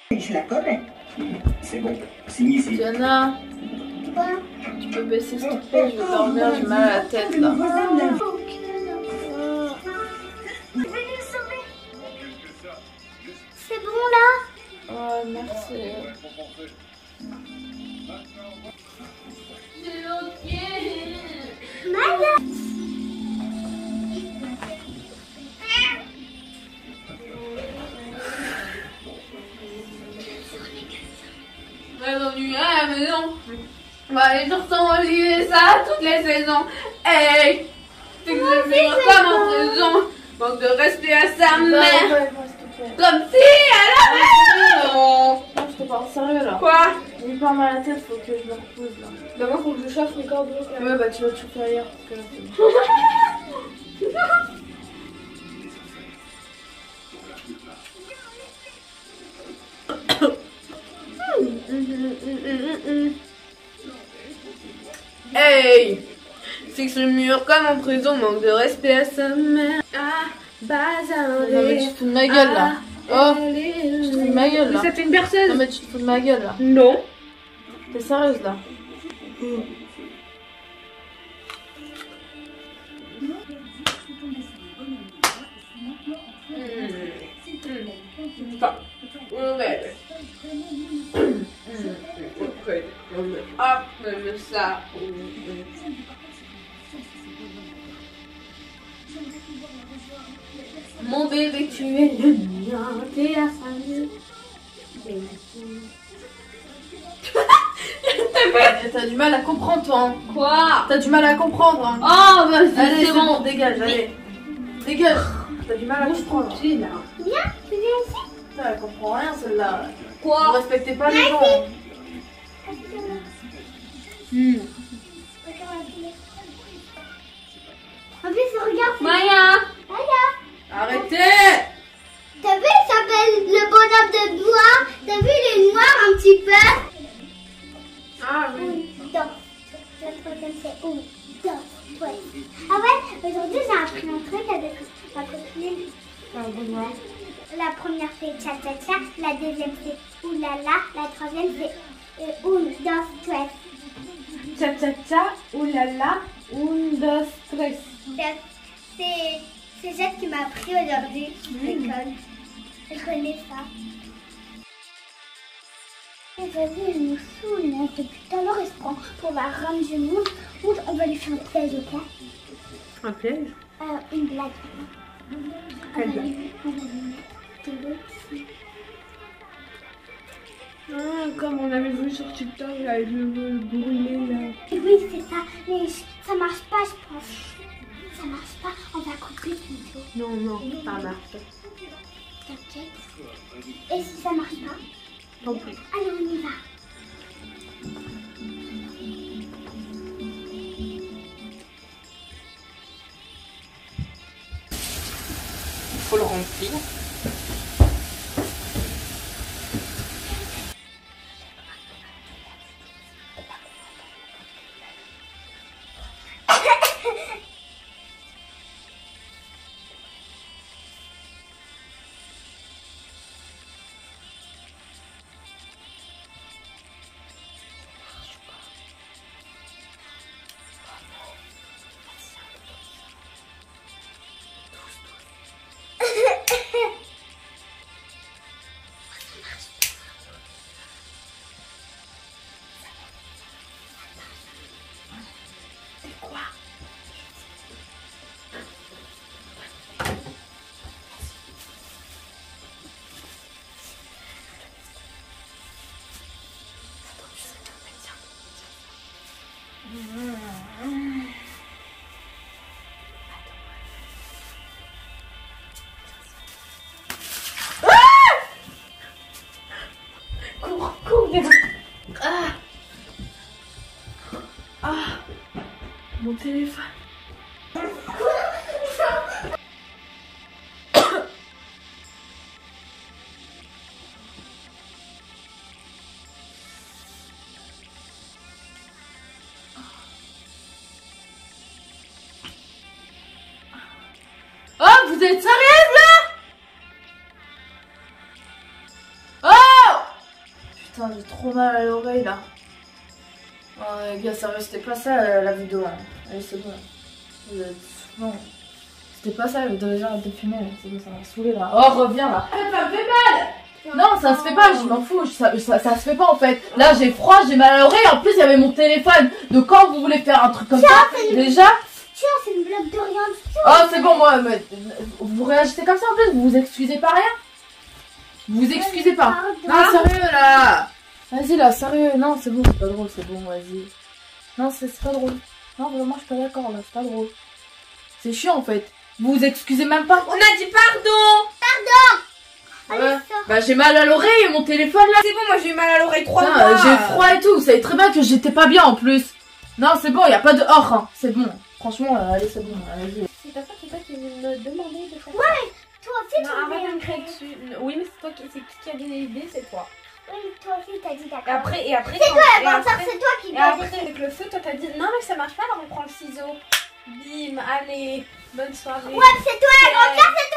Je la connais. C'est bon, signe ici. Diana, Quoi? tu peux baisser s'il te plaît, je vais dormir, j'ai mal à la tête là. C'est bon là? Ouais, merci. Maya! Bienvenue à la maison. On va aller sur son lit, ça toutes les saisons. Hey, c'est que je suis comme en prison. Manque de respect à sa mère. Comme si elle avait raison. Non, je te parle sérieux là. Quoi? J'ai pas mal à la tête, faut que je me repose là. Bah moi faut que je chauffe mes cordes. Ouais, bah tu vas te chauffer ailleurs parce que là c'est bon. Hey, fixe le mur comme en prison, manque de respect à sa mère. Ah, bazar. Non mais tu te fous de ma gueule là. Oh, tu te fous de ma gueule là. Ça fait une berceuse. Non mais tu te fous de ma gueule là. Non. T'es sérieuse là? Ouais. Hop, ça. Mon bébé, tu es le mien, t'es la famille. T'as du mal à comprendre toi. Hein. Quoi? T'as du mal à comprendre. Hein. Oh, vas-y, Allez, c'est bon. dégage, allez. Dégage. T'as du mal à comprendre. Viens, là. Viens, tu viens ici? Putain, elle comprend rien celle-là. Vous Quoi? respectez pas les gens. En plus, regarde. Maya! Maya! Arrêtez! T'as vu, il s'appelle le bonhomme de bois. T'as vu, il est noir un petit peu. Ah oui. Dans. La troisième, c'est où? Dans. Ouais. Ah ouais, aujourd'hui, j'ai appris un truc avec ma copine. La première, c'est tcha tcha tcha. La deuxième, c'est oulala. La troisième, c'est dos, tres. Tcha tcha tcha, oulala, un, dos, tres. C'est Jacques qui m'a appris aujourd'hui à l'école. Je connais ça. Et vas-y, il nous saoule, hein. Depuis tout à l'heure, il se prend pour la rame du monde. On va lui faire un piège, ok? Un piège? Une blague. Quelle blague? On va lui mettre de l'eau ici. Ah, comme on avait vu sur TikTok, là, avec le brûlé, là. Oui, c'est ça. Mais ça marche pas, je pense. Ça marche pas. On va couper plutôt. Non, ça marche. T'inquiète. Et si ça marche pas? Tant pis. Allez, on y va. Faut le remplir. Mon téléphone. Oh, vous êtes sérieuse là? Oh! putain, j'ai trop mal à l'oreille là. Oh les gars, sérieux, c'était pas ça la vidéo. Hein. Allez, c'est bon. Non. C'était pas ça, déjà arrête de fumer. C'est bon, ça m'a saoulé là. Oh, reviens là. Ça me fait mal. Non, ça se fait pas, je m'en fous. Ça se fait pas en fait. Là, j'ai froid, j'ai mal à l'oreille. En plus, il y avait mon téléphone. Donc, quand vous voulez faire un truc comme ça, déjà. Tiens, c'est une blague de rien du tout. Oh, c'est bon, moi. Mais, vous réagissez comme ça en plus, vous vous excusez pas rien. Vous vous excusez pas. Non, sérieux là. Vas-y là, sérieux. Non, c'est bon, c'est pas drôle, c'est bon, vas-y. Non, c'est pas drôle. Non, vraiment, je suis pas d'accord là, c'est pas drôle. C'est chiant en fait. Vous vous excusez même pas. On a dit pardon. Ouais. Bah j'ai mal à l'oreille et mon téléphone là. C'est bon, moi j'ai eu mal à l'oreille 3 Putain, fois. j'ai froid et tout. Vous savez très bien que j'étais pas bien en plus. Non, c'est bon, y a pas de or. Hein. C'est bon. Franchement, allez, c'est bon. Allez. C'est ta faute, c'est toi qui me demandais de faire Ouais, toi aussi ça. tu Non, arrête de me voulais crier dessus. Oui, mais c'est toi qui a donné l'idée, c'est toi. Oui, toi aussi t'as dit Et d'accord. après, C'est toi, avant ça, c'est toi qui Et dois après, dire. avec le feu, toi t'as dit non, mais ça marche pas, alors on prend le ciseau. Bim, allez, bonne soirée. Ouais, c'est toi, regarde, c'est